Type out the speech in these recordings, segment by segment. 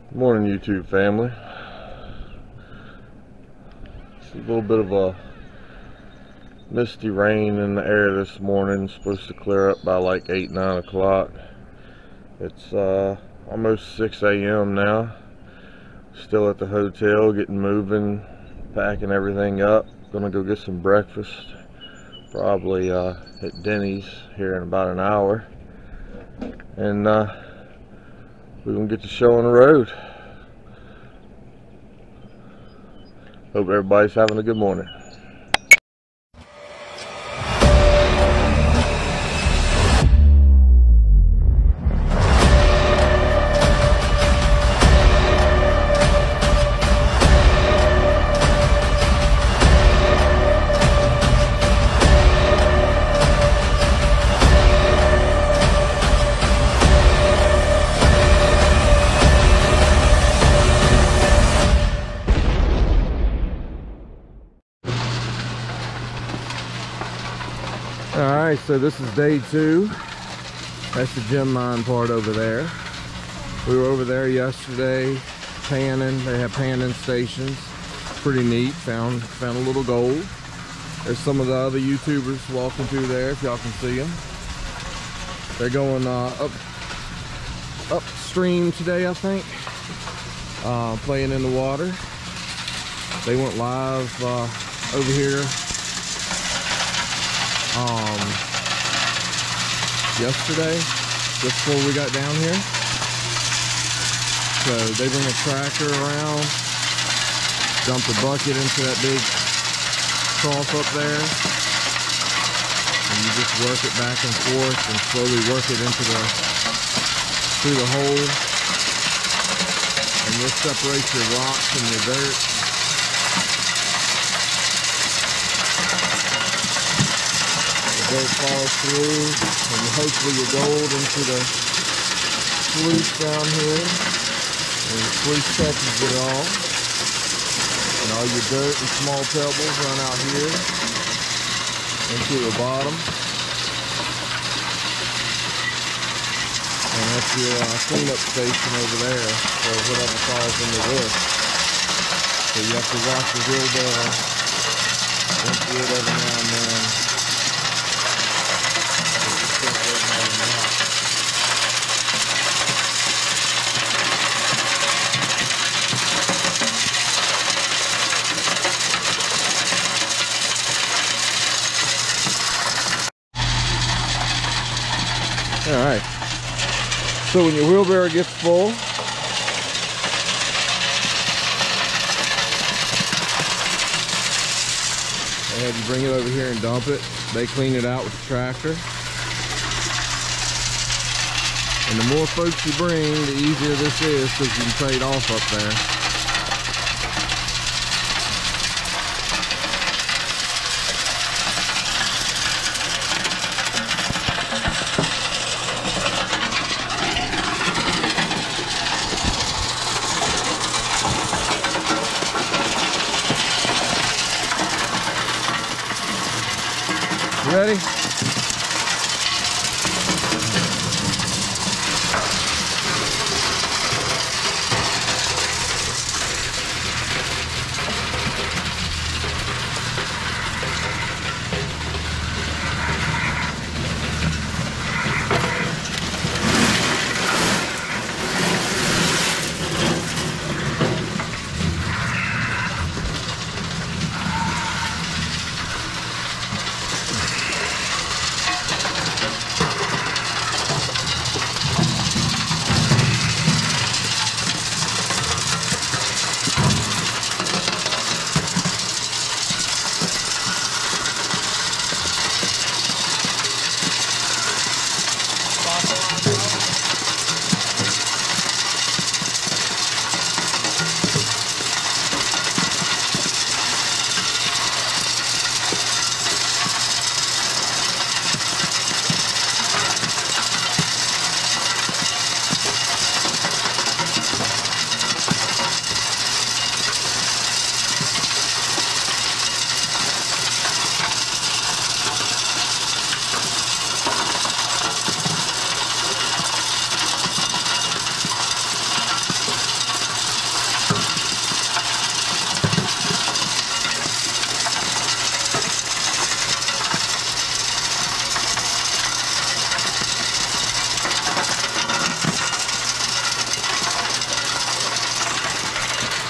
Morning, YouTube family. It's a little bit of a misty rain in the air this morning. It's supposed to clear up by like 8-9 o'clock. It's almost 6 a.m. now. Still at the hotel, getting moving, packing everything up. Gonna go get some breakfast, probably at Denny's here in about an hour, and we're gonna get the show on the road. Hope everybody's having a good morning. Alright, so this is day 2. That's the gem mine part over there. We were over there yesterday panning. They have panning stations. Pretty neat. Found a little gold. There's some of the other YouTubers walking through there, if y'all can see them. They're going upstream today, I think. Playing in the water. They went live over here yesterday, just before we got down here. So they bring a tractor around, dump the bucket into that big trough up there, and you just work it back and forth and slowly work it into through the hole, and this separates your rocks from your dirt. Dirt falls through, and hopefully your gold into the sluice down here, and the sluice catches it all, and all your dirt and small pebbles run out here into the bottom, and that's your cleanup station over there for whatever falls into this. So you have to watch your wheelbarrow empty it every now and then. Alright, so when your wheelbarrow gets full, they have you bring it over here and dump it. They clean it out with the tractor. And the more folks you bring, the easier this is, because you can trade off up there. Ready?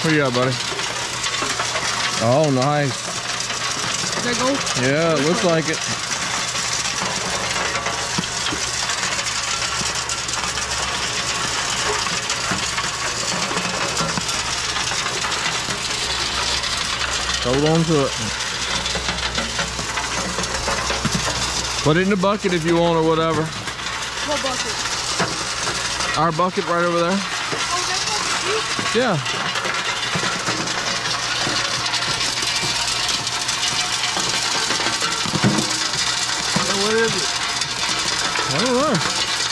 What you got, buddy? Oh, nice. Is that gold? Yeah, it looks like it. Hold on to it. Put it in the bucket if you want or whatever. What bucket? Our bucket right over there. Oh, that bucket? Yeah. What is it? I don't know.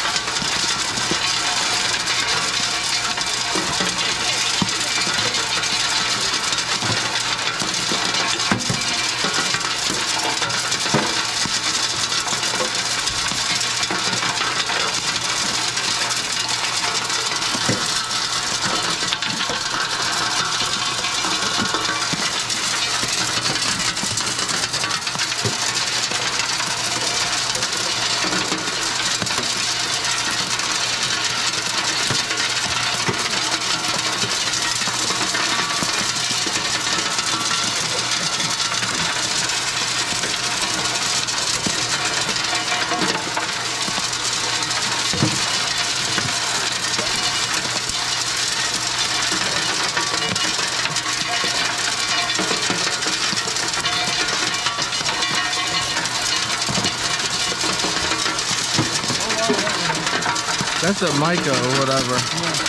That's a mica or whatever. Yeah.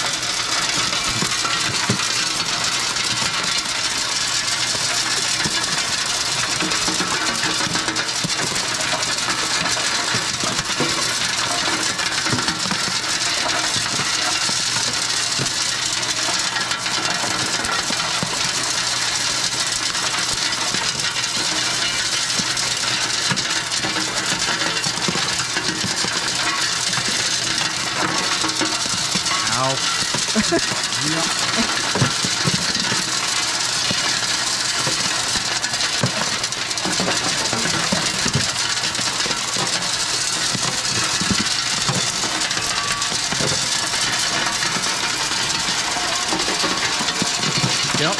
Yep.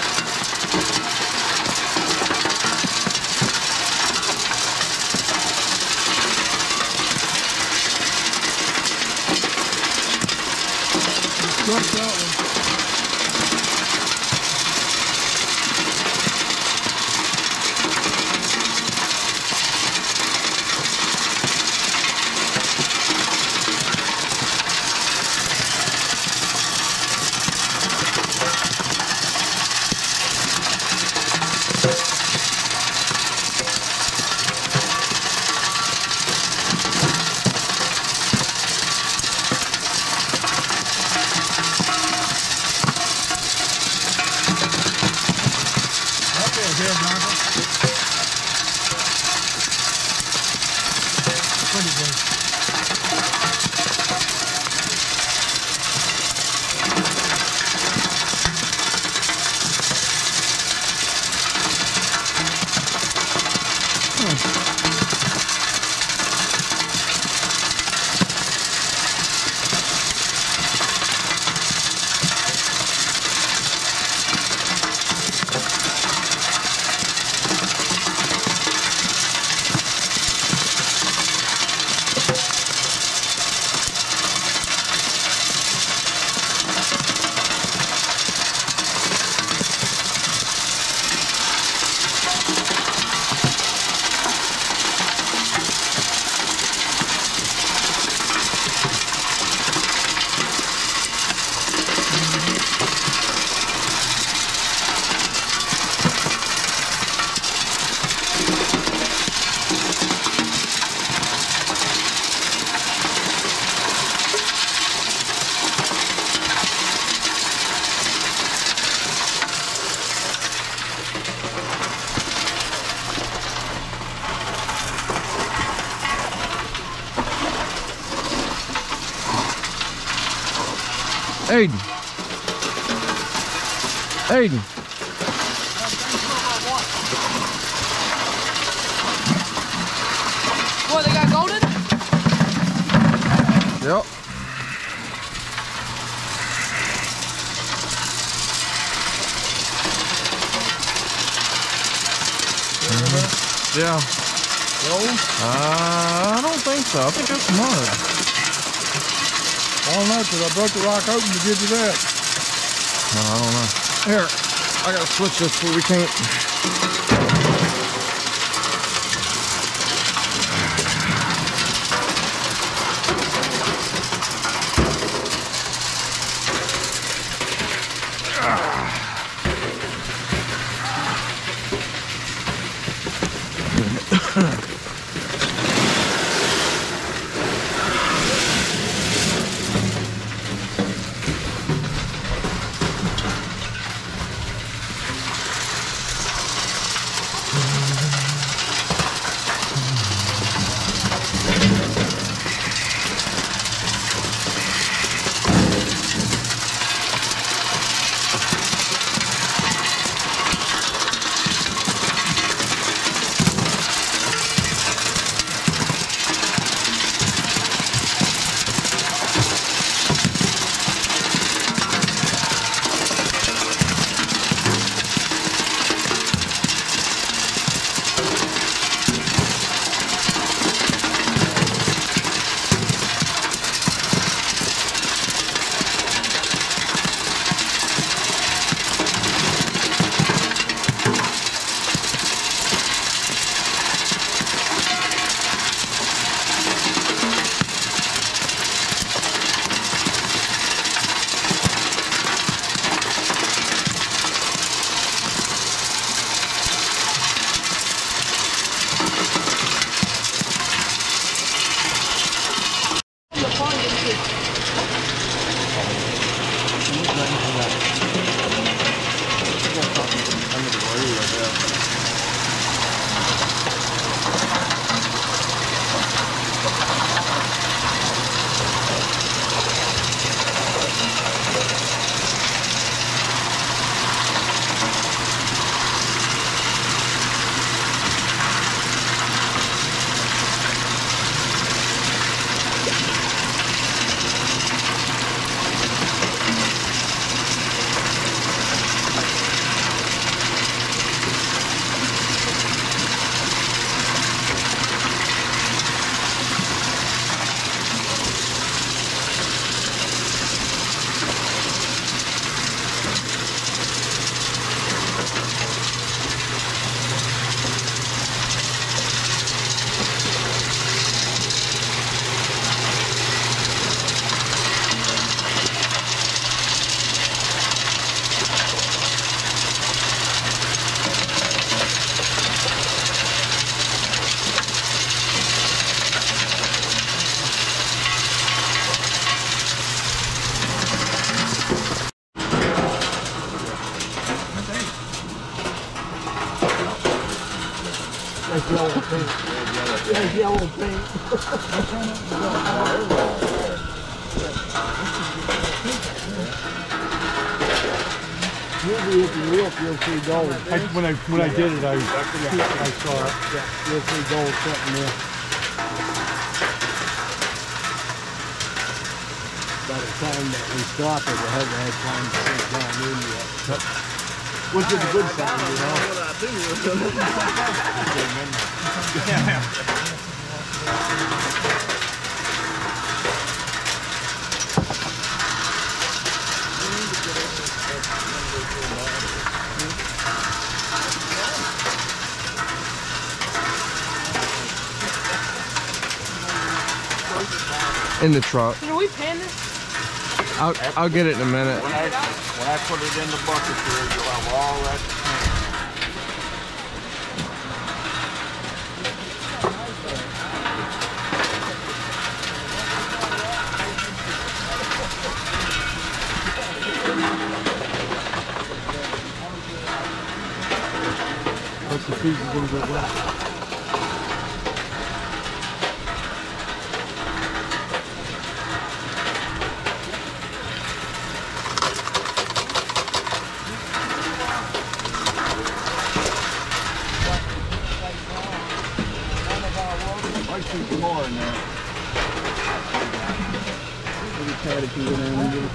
Drop that one. Aiden. Aiden. What, they got gold in it? Yep. Yeah. Roll? I don't think so. I think that's mud. I don't know, because I broke the rock open to give you that. No, I don't know. Here, I gotta switch this so we can't. That's yellow paint. That's yellow paint. Usually if you look, you'll see gold. When I did it, I saw it. Yeah, you'll see gold sitting there. By the time that we stopped it, we haven't had time to sink down in yet. Which is a good sign, you know. In the truck. Can we pan this? I'll get it in a minute. When I put it in the bucket here, you'll have all that But the feet are going to get wet. some more in there. Little paddock can go down and get it.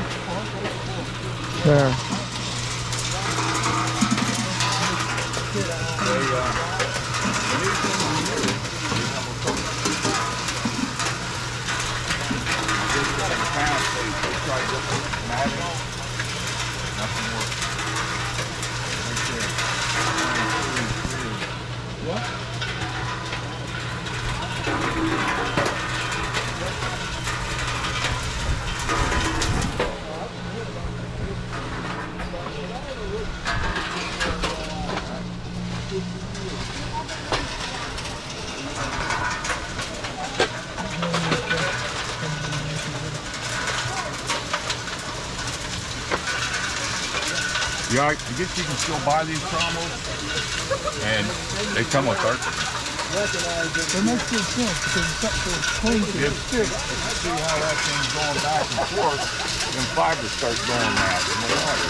There. They Yeah, I guess you can still buy these trommels, and they come with dirt. It makes good sense because it's up to clean to the stick. See how that thing's going back and forth, then fibers start going out in the water.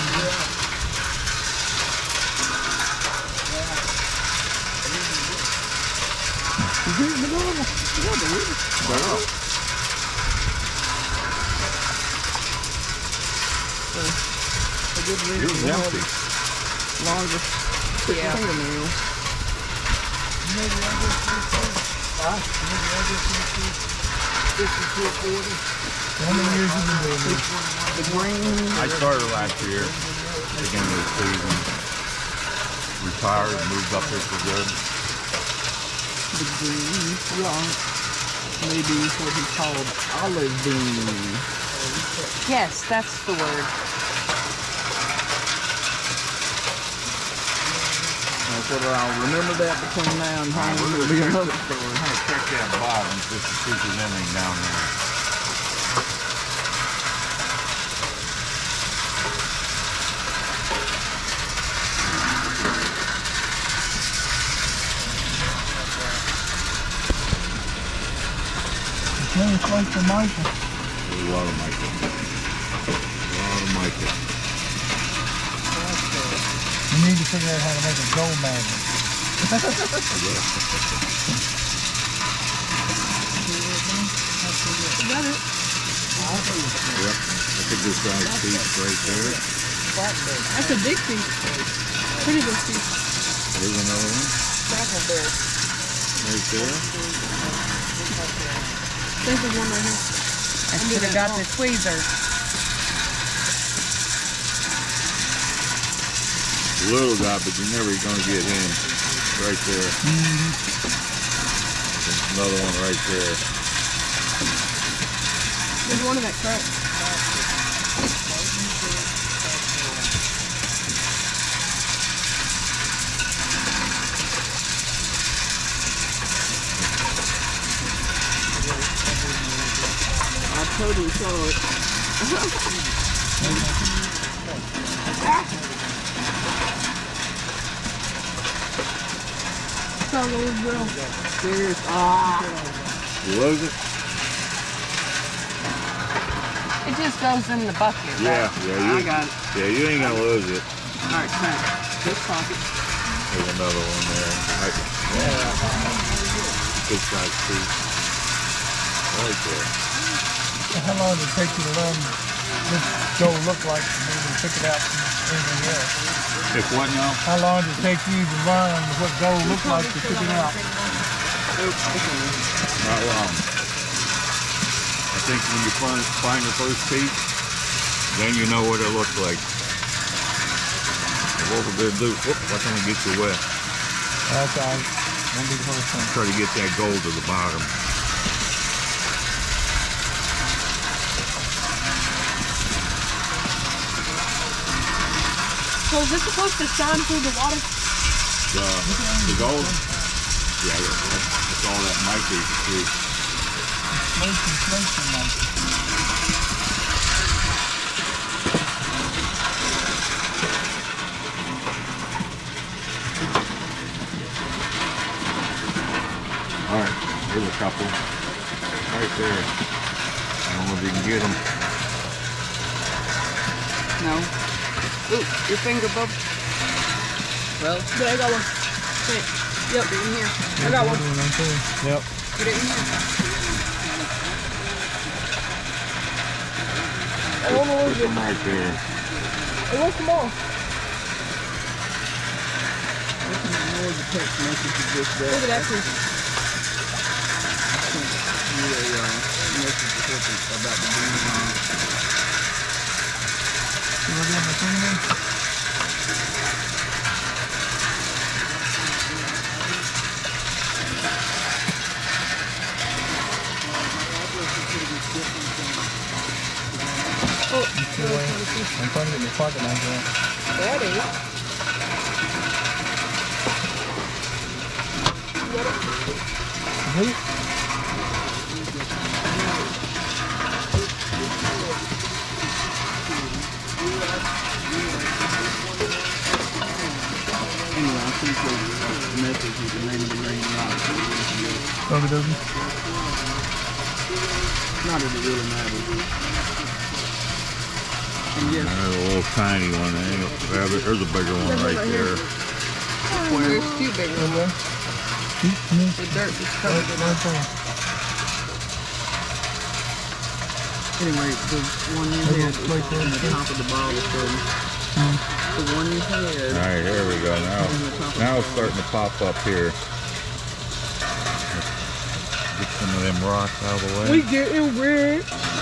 It was empty. Longer. Yeah. How many years have you been doing this? The green. I started last year, beginning of the season. Retired, moved up here for good. The green. Yeah. Maybe what he called olive bean. Yes, that's the word. That's what I'll remember that between now and home. We're going to check that bottom just to see if there's anything down there. It's like the Michael. There's a lot of mica. A lot of mica. You need to figure out how to make a gold magnet. Got it. Yep. Look at this guy's piece right there. That's a big piece. Pretty big piece. Here's another one. Scrappleberry. Right there. There's one right here. I should have got the tweezers. Little guy, but you're never going to get him. Right there. There's another one right there. There's one in that truck. I totally saw it. Serious. You lose it? It just goes in the bucket. Yeah, right? yeah. I got it. Yeah, you ain't gonna lose it. Alright, thanks. This pocket. There's another one there. Good size piece. Right there. How long did it take you to learn what gold look like to be able to pick it out from anything else? If what now? How long did it take you to learn what gold looked like to pick it out? Not long. I think when you find the first piece, then you know what it looks like. What we're gonna do, whoop, I'm gonna get you wet. That's all right. Won't be the first one. Try to get that gold to the bottom. So is this supposed to shine through the water? The gold? Yeah, that's all that mica you can see. Inflation, Mike. Alright, here's a couple. Right there. I don't know if you can get them. No. Ooh, your finger, bub. Well, yeah, I got one. Wait. Yep, get in here. I got one. Yep. Get it in here. I don't know Put them right there. I want them all. Ignore the text message of this day. Look at that piece. You a message about the bean. You want to get my phone in? Oh, I'm trying to get my pocket knife out. Daddy. Wait. Anyway, I think the message is the name of the green rock. Okie dokie. Not that it really matters. And yes, There's a little tiny one. There's a bigger one right there. There's two big ones. Okay. The dirt just covered it up. anyway, the one you had is right there. on the top of the bottle. So the one you had. All right, here we go. Now it's starting to pop up here. Get some of them rocks out of the way. We getting rich.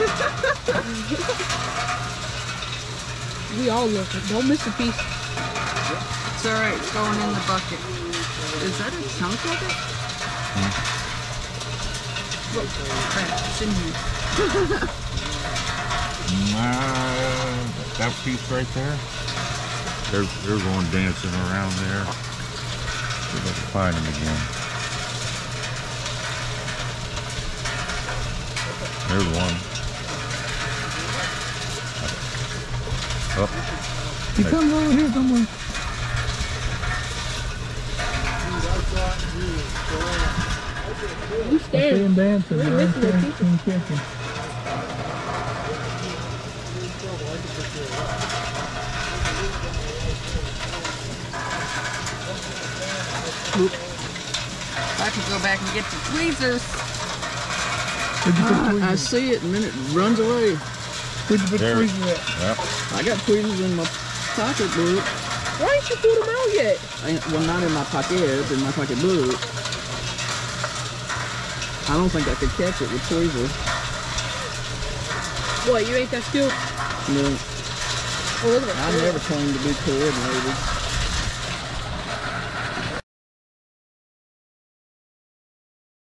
We all looking. Don't miss a piece. It's alright, it's going in the bucket. Is that a chunk of it? Look, crap, it's in here. That piece right there. They're going dancing around there. See if I can find them again. There's one. Oh. He comes over here somewhere. You I see stand. him dancing. We're but I missing a can't piece. can't catch him. I could go back and get the tweezers. Where'd you put I tweezers? see it and then it runs away. Where'd you put There. tweezers at? Yep. I got tweezers in my pocketbook. Why ain't you pulled them out yet? Well, not in my pocket, in my pocketbook. I don't think I could catch it with tweezers. What, you ain't that skilled? No, Oh, look at I that. never claimed to be coordinated.